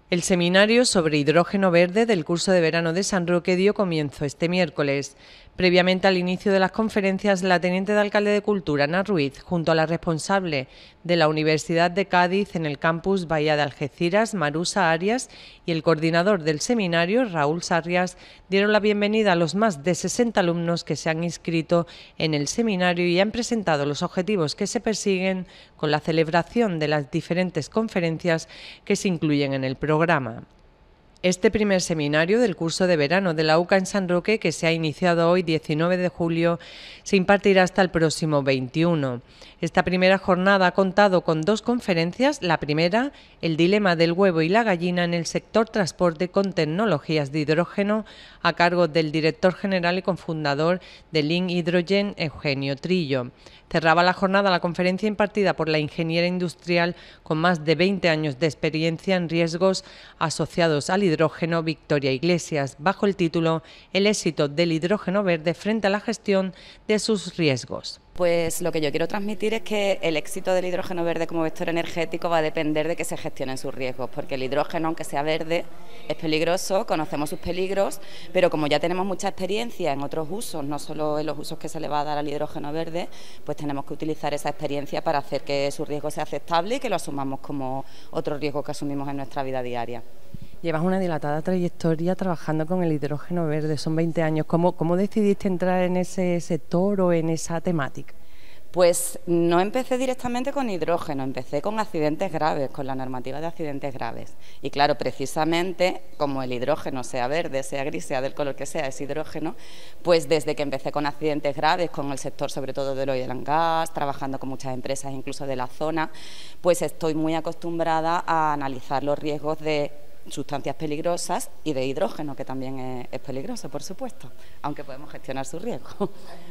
El seminario sobre hidrógeno verde del curso de verano de San Roque dio comienzo este miércoles. Previamente al inicio de las conferencias, la teniente de alcalde de Cultura, Ana Ruiz, junto a la responsable de la Universidad de Cádiz en el campus Bahía de Algeciras, Marusa Arias, y el coordinador del seminario, Raúl Sarrias, dieron la bienvenida a los más de 60 alumnos que se han inscrito en el seminario y han presentado los objetivos que se persiguen con la celebración de las diferentes conferencias que se incluyen en el programa. Este primer seminario del curso de verano de la UCA en San Roque, que se ha iniciado hoy 19 de julio, se impartirá hasta el próximo 21. Esta primera jornada ha contado con dos conferencias. La primera, el dilema del huevo y la gallina en el sector transporte con tecnologías de hidrógeno, a cargo del director general y cofundador de Link Hydrogen, Eugenio Trillo. Cerraba la jornada la conferencia impartida por la ingeniera industrial con más de 20 años de experiencia en riesgos asociados al hidrógeno, Victoria Iglesias, bajo el título El éxito del hidrógeno verde frente a la gestión de sus riesgos. Pues lo que yo quiero transmitir es que el éxito del hidrógeno verde como vector energético va a depender de que se gestionen sus riesgos, porque el hidrógeno, aunque sea verde, es peligroso, conocemos sus peligros, pero como ya tenemos mucha experiencia en otros usos, no solo en los usos que se le va a dar al hidrógeno verde, pues tenemos que utilizar esa experiencia para hacer que su riesgo sea aceptable y que lo asumamos como otro riesgo que asumimos en nuestra vida diaria. Llevas una dilatada trayectoria trabajando con el hidrógeno verde, son 20 años. ¿Cómo decidiste entrar en ese sector o en esa temática? Pues no empecé directamente con hidrógeno, empecé con accidentes graves, con la normativa de accidentes graves. Y claro, precisamente, como el hidrógeno, sea verde, sea gris, sea del color que sea, es hidrógeno, pues desde que empecé con accidentes graves, con el sector sobre todo del oil and gas, trabajando con muchas empresas incluso de la zona, pues estoy muy acostumbrada a analizar los riesgos de sustancias peligrosas y de hidrógeno, que también es peligroso, por supuesto, aunque podemos gestionar su riesgo.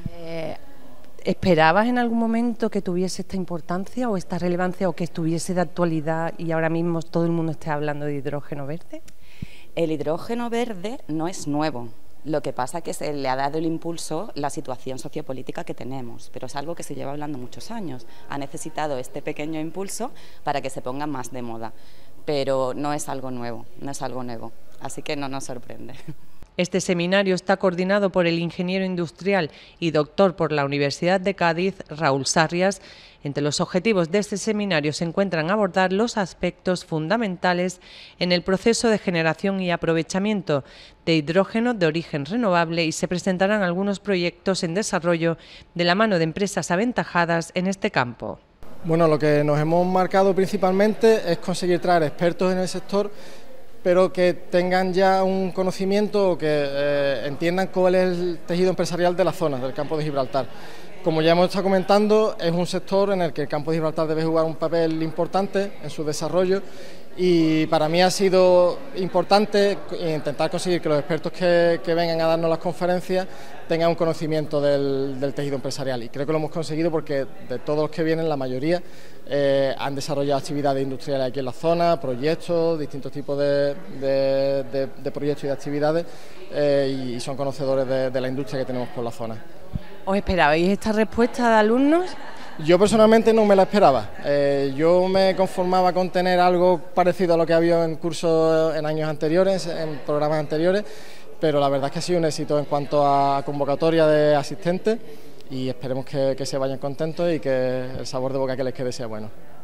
¿Esperabas en algún momento que tuviese esta importancia o esta relevancia o que estuviese de actualidad y ahora mismo todo el mundo esté hablando de hidrógeno verde? El hidrógeno verde no es nuevo. Lo que pasa es que se le ha dado el impulso la situación sociopolítica que tenemos, pero es algo que se lleva hablando muchos años. Ha necesitado este pequeño impulso para que se ponga más de moda, pero no es algo nuevo, así que no nos sorprende. Este seminario está coordinado por el ingeniero industrial y doctor por la Universidad de Cádiz, Raúl Sarrias. Entre los objetivos de este seminario se encuentran abordar los aspectos fundamentales en el proceso de generación y aprovechamiento de hidrógeno de origen renovable y se presentarán algunos proyectos en desarrollo de la mano de empresas aventajadas en este campo. Bueno, lo que nos hemos marcado principalmente es conseguir traer expertos en el sector, pero que tengan ya un conocimiento o que entiendan cuál es el tejido empresarial de la zona, del campo de Gibraltar. Como ya hemos estado comentando, es un sector en el que el campo de Gibraltar debe jugar un papel importante en su desarrollo y para mí ha sido importante intentar conseguir que los expertos que vengan a darnos las conferencias tengan un conocimiento del tejido empresarial, y creo que lo hemos conseguido porque de todos los que vienen la mayoría han desarrollado actividades industriales aquí en la zona, proyectos, distintos tipos de proyectos y de actividades y son conocedores de la industria que tenemos por la zona. ¿Os esperabais esta respuesta de alumnos? Yo personalmente no me la esperaba. Yo me conformaba con tener algo parecido a lo que había en cursos en años anteriores, en programas anteriores, pero la verdad es que ha sido un éxito en cuanto a convocatoria de asistentes y esperemos que se vayan contentos y que el sabor de boca que les quede sea bueno.